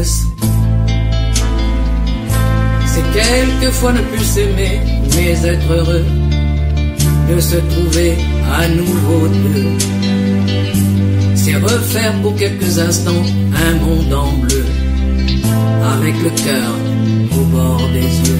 tendresse, c'est quelquefois ne plus s'aimer, mais être heureux de se trouver à nouveau deux. C'est refaire pour quelques instants un monde en bleu, avec le cœur au bord des yeux.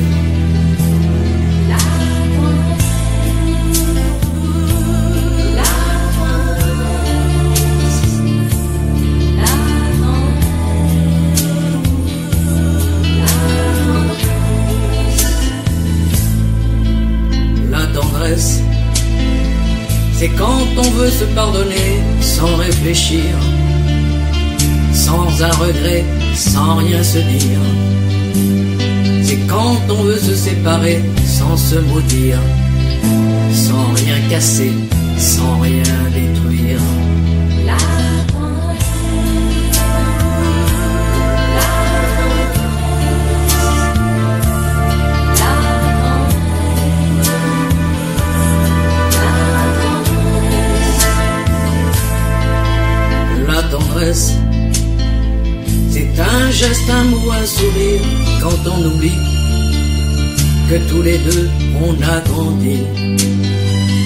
C'est quand on veut se pardonner sans réfléchir, sans un regret, sans rien se dire. C'est quand on veut se séparer sans se maudire, sans rien casser, sans rien détruire. C'est un geste, un mot, un sourire, quand on oublie que tous les deux on a grandi.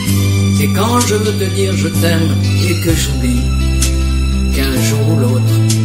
C'est quand je veux te dire je t'aime et que j'oublie qu'un jour ou l'autre